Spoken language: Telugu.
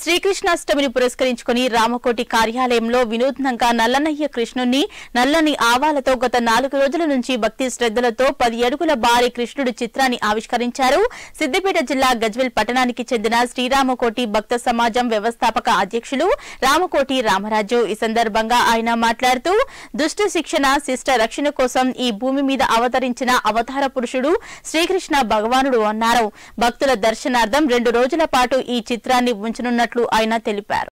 శ్రీకృష్ణాష్టమిని పురస్కరించుకుని రామకోటి కార్యాలయంలో వినూత్నంగా నల్లనయ్య కృష్ణుణ్ణి నల్లని ఆవాలతో గత 4 రోజుల నుంచి భక్తి శ్రద్ధలతో 10 అడుగుల భారీ కృష్ణుడి చిత్రాన్ని ఆవిష్కరించారు. సిద్దిపేట జిల్లా గజ్వేల్ పట్టణానికి చెందిన శ్రీరామకోటి భక్త సమాజం వ్యవస్థాపక అధ్యక్షులు రామకోటి రామరాజు. ఈ సందర్భంగా ఆయన మాట్లాడుతూ దుష్ట శిక్షణ శిష్ట రక్షణ కోసం ఈ భూమి మీద అవతరించిన అవతార పురుషుడు శ్రీకృష్ణ భగవానుడు అన్నారు. భక్తుల దర్శనార్థం 2 రోజుల పాటు ఈ చిత్రాన్ని ఉంచనున్నట్లు ఆయన తెలిపారు.